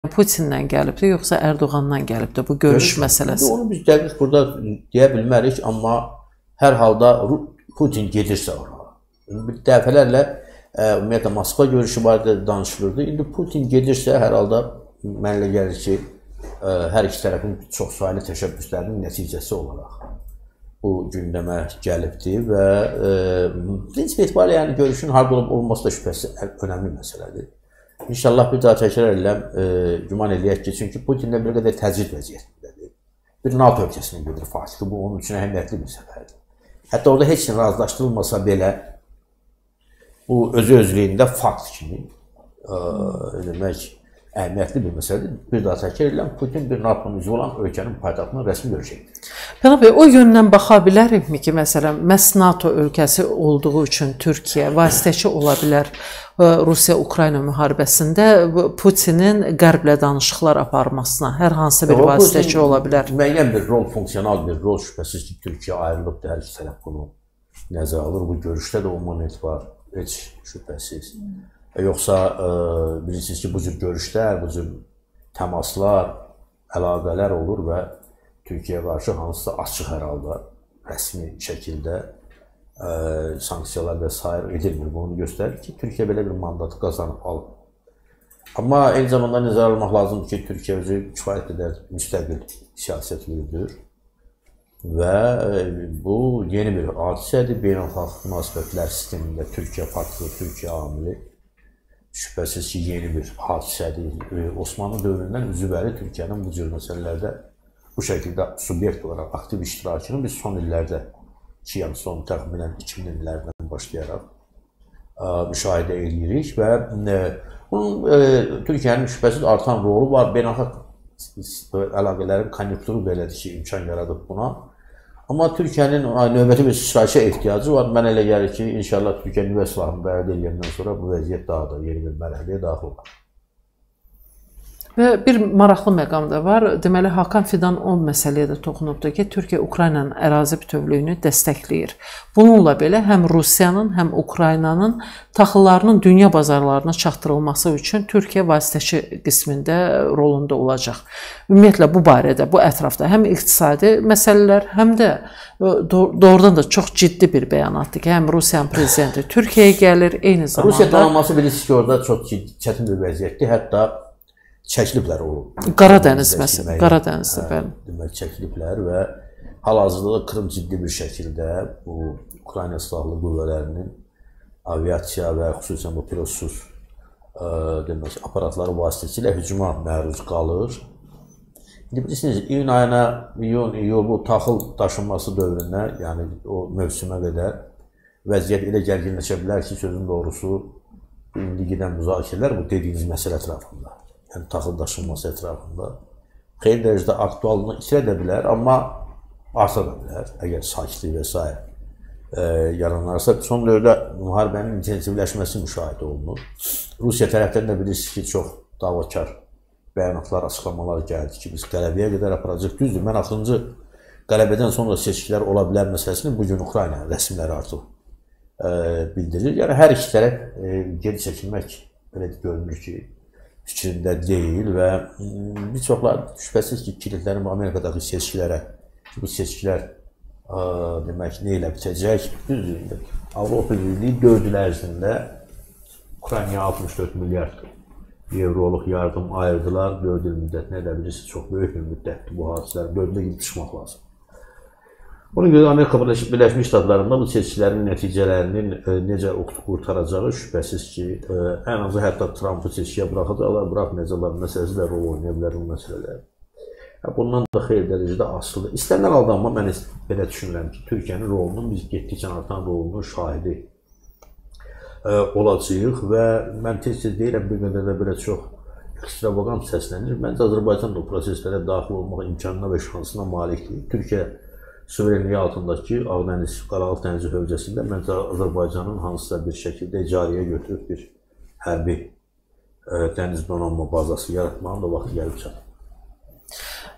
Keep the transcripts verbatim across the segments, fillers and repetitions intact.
Putinlə gəlibdir, yoxsa Erdoğandan gəlibdir bu görüş, görüş məsələsi? Onu biz dəqiq burada deyə bilmərik, amma hər halda Putin gedirsə oraya. Dəfələrlə ümumiyyətlə Moskva görüşü barədə danışılırdı. İndi Putin gedirsə hər halda mənə elə gəlir ki, hər iki tərəfin çox saylı təşəbbüslərinin nəticəsi olaraq bu gündəmə gəlibdir və prinsip etibarilə yəni görüşün harda olub olması da şübhəsiz önəmli məsələdir. İnşallah bir daha təkrar edirəm, güman eləyək ki, çünki Putin də bir qədər təcrid vəziyyətindədir. Bir NATO ölkəsinə gedir faktiki, bu onun üçün əhəmiyyətli bir səfərdir. Hətta orada heç nə razılaşdırılmasa belə, bu özü-özlüyündə fakt kimi demək, əhəmiyyətli bir məsələdir. Bir daha təkrar edirəm, Putin bir NATO'nun üzvü olan ölkənin paytaxtına rəsmi görüşəcəkdir. Pənah bəy, o yöndən baxa bilərikmi ki, məsələn, məhz NATO ölkəsi olduğu üçün Türkiyə vasitəçi ola bilər Rusiya-Ukrayna müharibəsində Putinin qərblə danışıqlar aparmasına hər hansı bir vasitəçi ola bilər? Müəyyən bir rol, funksiyonal bir rol şübhəsiz ki, Türkiyə ayrılıbdır, hər iki tərəf bunu nəzərə alır. Bu görüşdə də o moment var, heç şübhəsiz. Yoxsa bilirsiniz ki, bu cür görüşlər, bu cür təmaslar, əlaqələr olur və Türkiyəyə qarşı hansısa açıq hər halda rəsmi şəkildə sanksiyalar və s. edilmir. Bunu göstərir ki, Türkiyə belə bir mandatı qazanıb alır. Amma eyni zamanda nəzərə almaq lazımdır ki, Türkiyə özü kifayət qədər müstəqil siyasət yürüdür və bu yeni bir hadisədir. Beynəlxalq münasibətlər sistemində Türkiyə faktı, Türkiyə amili şübhəsiz ki, yeni bir hadisədir. Osmanlı dövründən üzübəri Türkiyənin bu cür məsələlərdə bu şəkildə subyekt olaraq aktiv iştirakını biz son illərdə ki, yəni son təxminən iki min illərdən başlayaraq müşahidə edirik və bunun Türkiyənin şübhəsiz artan rolu var. Beynəlxalq əlaqələrin konjunkturu belədir ki, imkan yaradıb buna. Amma Türkiyənin növbəti bir sıçrayışa ehtiyacı var. Mən elə gəlir ki, inşallah Türkiyə nüvə silahını bəyan edəndən sonra bu vəziyyət daha da yeni bir mərhələyə daxil olur. Və bir maraqlı məqam da var. Deməli, Hakan Fidan o məsələyə də toxunubdur ki, Türkiyə Ukraynanın ərazi bütövlüyünü dəstəkləyir. Bununla belə həm Rusiyanın, həm Ukraynanın taxıllarının dünya bazarlarına çatdırılması üçün Türkiyə vasitəçi qismində rolunda olacaq. Ümumiyyətlə, bu barədə, bu ətrafda həm iqtisadi məsələlər, həm də doğrudan da çox ciddi bir bəyanatdır ki, həm Rusiyanın prezidenti Türkiyəyə gəlir, eyni zamanda... Rusiya donanması bilirsiniz ki, orada çox çətin bir vəziyyətdir. Hətta çəkiliblər o... Qaradəniz məsələn, Qaradənizdə bəli. Demək, çəkiliblər və hal-hazırda da Krım ciddi bir şəkildə bu Ukrayna silahlı qüvvələrinin aviasiya və xüsusən bu pilotsuz demək, aparatları vasitəsilə hücuma məruz qalır. İndi bilirsiniz, iyun ayına, iyun, iyul bu taxıl daşınması dövrünə, yəni o mövsümə qədər vəziyyət elə gərginləşə bilər ki, sözün doğrusu indi gedən müzakirələr bu dediyiniz məsələ ətrafında. Yəni, taxıl daşınması ətrafında xeyli dərəcədə aktuallığını itirə də bilər, amma arta da bilər, əgər sakitlik və s. yaranarsa. Son dövrdə müharibənin intensivləşməsi müşahidə olunur. Rusiya tərəfdən də bilirsiniz ki, çox davakar bəyanatlar, açıqlamalar gəldi ki, biz qələbəyə qədər aparacaq. Düzdür, mən axırıncı qələbədən sonra seçkilər ola bilər məsələsini bugün Ukrayna rəsmiləri artıq bildirir. Yəni, hər iki tərəf geri çəkilmək belə görünür ki, fikrində deyil və bir çoxlar şübhəsiz ki, kilitlərin Amerikadakı seçkilərə, bu seçkilər demək, nə ilə bitəcək? Düzdür, Avropa Birliyi dörd il ərzində Ukraynaya altmış dörd milyard evroluq yardım ayırdılar. dörd il müddətinə elə bilirsiniz, çox böyük bir müddətdir bu hadisələr. dördünə gidib çıxmaq lazım. Buna görə Amerika Birləşmiş Ştatlarında bu seçkilərin nəticələrinin necə qurtaracağı şübhəsiz ki, ən azı hətta Trump'ı seçkiyə buraxacaqlar, buraxmayacaqlar məsələsi də rol oynaya bilər bu məsələlər. Bundan da xeyli dərəcədə asılıdır. İstənilən aldanma, mən belə düşünürəm ki, Türkiyənin rolunun, biz getdikcə artan rolunun şahidi olacağıq və mən tez-tez deyirəm, bir qədər də belə çox ekstravagant səslənir. Məncə Azərbaycan da o proseslərə daxil olmaq imkanına və şansına malikdir. Türkiyə suverenliyi altındakı Ağdəniz, Qaralıq dənizi hövzəsində məncə Azərbaycanın hansısa bir şəkildə icarəyə götürüb bir hərbi dəniz donanma bazası yaratmağın da vaxtı gəlib çatır.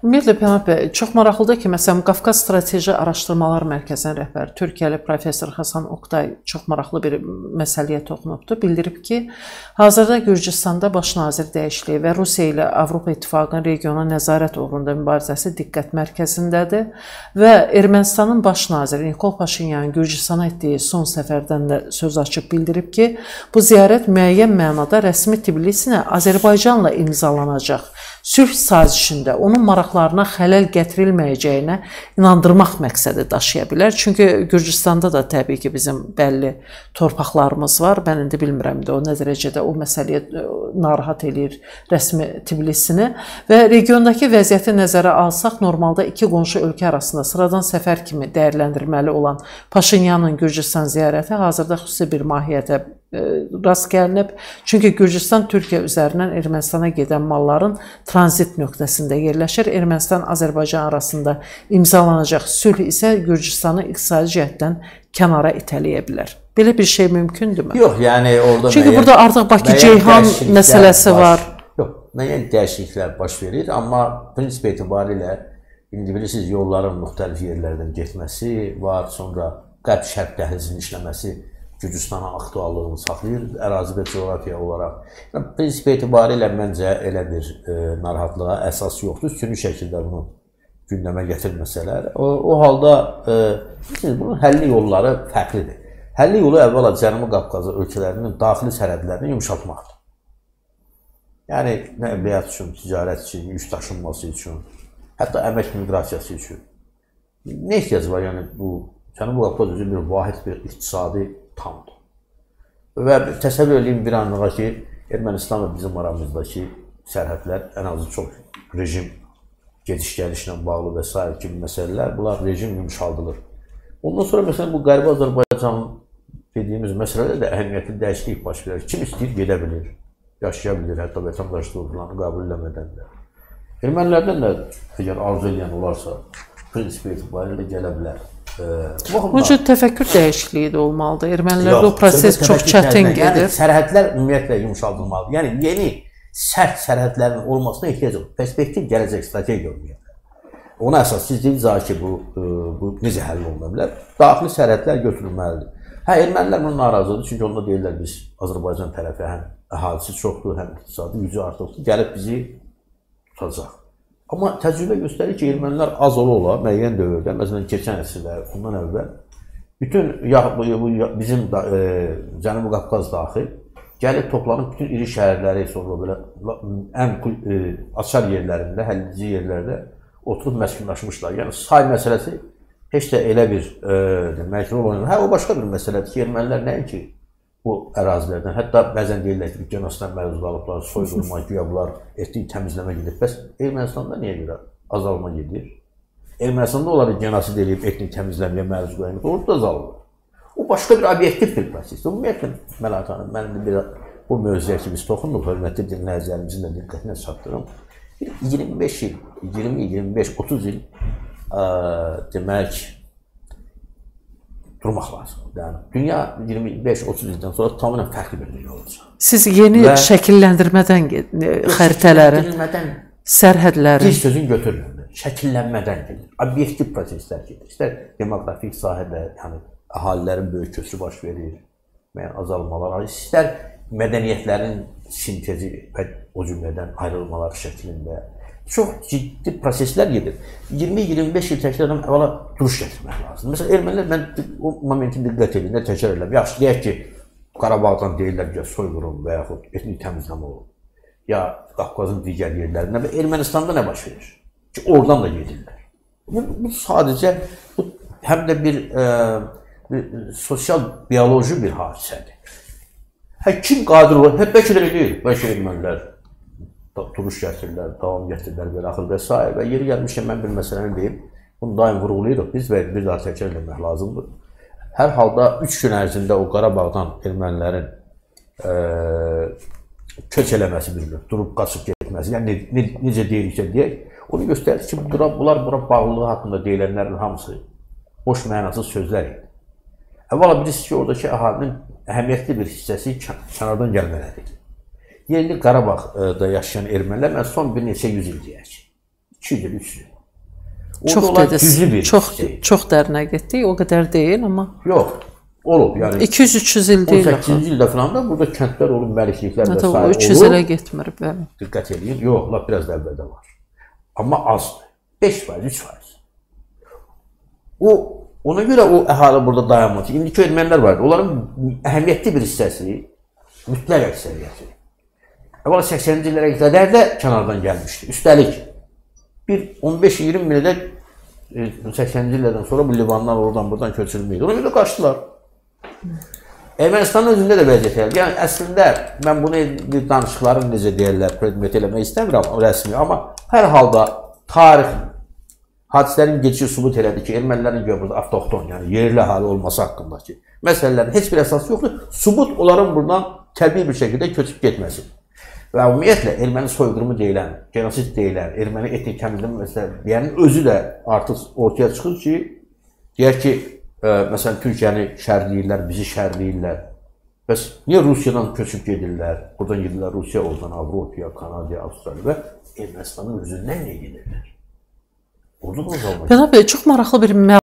Ümumiyyətlə, Pənah bəy, çox maraqlıdır ki, məsələn, Qafqaz Strateji Araşdırmalar Mərkəzinin rəhbəri, Türkiyəli professor Hasan Oktay çox maraqlı bir məsələyə toxunubdur. Bildirib ki, hazırda Gürcüstanda baş nazir dəyişikliyi və Rusiya ilə Avropa İttifaqının regiona nəzarət uğrunda mübarizəsi diqqət mərkəzindədir və Ermənistanın baş naziri Nikol Paşinyanın Gürcüstana etdiyi son səfərdən də söz açıb bildirib ki, bu ziyarət müəyyən mənada rəsmi Tbilisinə Azərbaycanla imzalanacaq sülh sazişində onun maraqlarına xələl gətirilməyəcəyinə inandırmaq məqsədi daşıya bilər. Çünki Gürcüstanda da təbii ki, bizim bəlli torpaqlarımız var. Mən indi bilmirəm də o nə dərəcədə o məsələyə narahat eləyir rəsmi Tbilisini və regiondakı vəziyyəti nəzərə alsaq, normalda iki qonşu ölkə arasında sıradan səfər kimi dəyərləndirməli olan Paşinyanın Gürcüstan ziyarəti hazırda xüsusi bir mahiyyətə rast gəlinib. Çünki Gürcüstan Türkiyə üzərindən Ermənistana gedən malların tranzit nöqtəsində yerləşir. Ermənistan-Azərbaycan arasında imzalanacaq sülh isə Gürcüstanı iqtisadi cəhətdən kənara itələyə bilər. Belə bir şey mümkündürmü? Yox, yəni orada Çünki müəyyən, burada artıq Bakı-Ceyhan məsələsi var. Yox, müəyyən dəyişikliklər baş verir, amma prinsip etibarilə indi bilirsiniz, yolların müxtəlif yerlərdən getməsi var, sonra qərb-şərq dəhlizinin işləməsi Gürcüstana aktuallığını saxlayır, ərazi və coğrafiya olaraq. Prinsip etibarilə məncə elə bir e, narahatlığa əsas yoxdur. Süni şəkildə bunu gündəmə gətirməsələr. O, o halda e, bunun həlli yolları fərqlidir. Həlli yolu əvvəla Cənubi Qafqaz ölkələrinin daxili sərhədlərini yumşaltmaqdır. Yəni, nəqliyyat üçün, ticarət üçün, yük daşınması üçün, hətta əmək miqrasiyası üçün. Nə ehtiyac var? Yəni, bu Cənubi Qafqaz üzrə bir vahid bir iqtisadi tamdır. Və təsəvvür edeyim bir anlığa ki, Ermənistan və bizim aramızdakı sərhədlər ən azı çox rejim gediş-gəlişlə bağlı və s. kimi məsələlər, bunlar rejim yumşaldılır. Ondan sonra məsələn bu Qərbi Azərbaycan dediyimiz məsələdə də əhəmiyyətli dəyişiklik baş verir. Kim istəyir gedə bilir, yaşaya bilir, hətta vətəndaşlıqlarını qəbul eləmədən də. Ermənilərdən də əgər arzu edən olarsa, prinsip etibarilə gələ bilər. Bunun üçün təfəkkür dəyişikliyi də olmalıdır. Ermənilərdə o proses çox çətin gedir. Yəni, sərhədlər ümumiyyətlə yumşaldılmalıdır. Yəni, yeni sərt sərhədlərin olmasına ehtiyac olur. Perspektiv gələcək strategiya ümumiyyətlə. Ona əsas siz dediniz ki, bu, bu necə həll oluna bilər? Daxili sərhədlər götürülməlidir. Hə, ermənilər bunu narazıdır. Çünki onda deyirlər biz Azərbaycan tərəfi həm əhalisi çoxdur, həm iqtisadi gücü artıqdır. Gəlib bizi tutacaq. Amma təcrübə göstərir ki, ermənilər az ola-ola müəyyən dövrdə, məsələn, keçən əsrdə, ondan əvvəl, bütün ya, bu, bu, bizim da, e, Cənubi Qafqaz daxil, gəlib toplanıb bütün iri şəhərləri, sonra belə ən e, açar yerlərində, həllici yerlərdə oturub məskunlaşmışlar. Yəni, say məsələsi heç də elə bir e, demək, rol oynayır. Hə, o başqa bir məsələdir ki, ermənilər nəyin ki, bu ərazilərdən, hətta bəzən deyirlər ki, genosidən məruz qalıblar, soyulma, güya bunlar etnik təmizləmə gedib. Bəs Ermənistanda niyə görə azalma gedir? Ermənistanda onları genosid edib etnik təmizləməyə məruz qoyulur, orada da azalır. O başqa bir obyektiv bir prosesdir. Ümumiyyətlə, Məlahət xanım, mən bir bu mövzuya ki, biz toxunduq, hörmətli dinləyicilərimizin də diqqətinə çatdırım. iyirmi beş il, iyirmi, iyirmi beş, otuz il ə, demək, durmaq lazım. Yəni, dünya iyirmi beş otuz ildən sonra tamamilə fərqli bir dünya olacaq. Siz yeni və şəkilləndirmədən xəritələrin, sərhədlərin... Bir sözün götürmür, şəkillənmədən gedir, obyektiv proseslər gedir. İstər demoqrafik sahədə, yəni əhalilərin böyük köçü baş verir, müəyyən azalmalar, istər mədəniyyətlərin sintezi və o cümlədən ayrılmaları şəklində çox ciddi proseslər gedir. iyirmi iyirmi beş il təkrar adam əvvəla duruş gətirmək lazım. Məsələn, ermənilər, mən o momentin diqqət edin, nə təkrar edirəm. Yaxşı, deyək ki, Qarabağdan deyirlər ki, soyqırım və yaxud etnik təmizləmə olur. Ya Qafqazın digər yerlərində və Ermənistanda nə baş verir? Ki, oradan da gedirlər. Bu, bu sadəcə, bu həm də bir, e, bir sosial, biyoloji bir hadisədir. Hə, kim qadir olur? Hə, bəlkə də deyil, bəlkə ermənilər duruş gətirirlər, davam gətirirlər və axır və s. Və yeri gəlmişkən mən bir məsələni deyim, bunu daim vurğulayırıq biz və bir daha təkrar eləmək lazımdır. Hər halda üç gün ərzində o Qarabağdan ermənilərin e, köç eləməsi bilinir, durub qaçıb getməsi, yəni ne, ne, necə deyiriksə deyək, onu göstərir ki, bunlar bura bağlılığı haqqında deyilənlərin hamısı boş mənasız sözlər idi. Əvvəla bilirsiniz ki, oradakı əhalinin əhəmiyyətli bir hissəsi kənardan gəlmələdir. Yerli Qarabağda yaşayan ermənilər, mən son bir neçə yüz il deyək, iki yüz il, üç yüz il. Çox dediniz, çox, çox dərinə getdik, o qədər deyil, amma... Yox, olub, yəni... iki yüz üç yüz il deyil. on səkkizinci ildə falan da burada kəndlər olub, məlikliklər və s. olub. üç yüz ilə getmir, bəli. Diqqət edin, yox, laf biraz da əvvəldə var. Amma azdır, beş faiz, üç faiz. O, ona görə o əhali burada dayanmaz. İndiki ermənilər var, onların əhəmiyyətli bir hissəsi, mütləq əksəriyyəti. Əvvəla səksəninci illərə qədər də kənardan gəlmişdi. Üstəlik, bir on beş iyirmi minə də səksəninci illərdən sonra bu Livandan oradan buradan köçürülməydi. Ona görə qaçdılar. Ermənistanın özündə də vəziyyət gəldi. Yəni, əslində, mən bunu danışıqların necə deyirlər, predmet eləmək istəmirəm, rəsmi. Amma hər halda tarix hadisələrin geçişi sübut elədi ki, ermənilərin burada avtoxton, yəni yerli əhali olması haqqındakı məsələlərin heç bir əsası yoxdur. Sübut onların buradan təbii bir şəkildə köçüb getməsi. Və ümumiyyətlə, erməni soyqırımı deyilən, genosid deyilən, erməni etnik təmizləmə məsələləri deyənin özü də artıq ortaya çıxır ki, deyək ki, e, məsələn, Türkiyəni şərləyirlər, bizi şərləyirlər. Bəs niyə Rusiyadan köçüb gedirlər? Buradan gedirlər Rusiya, oradan Avropaya, Kanadaya, Avstraliya və Ermənistanın özündən nə gedirlər? Orada da Pənah bəy, çox maraqlı bir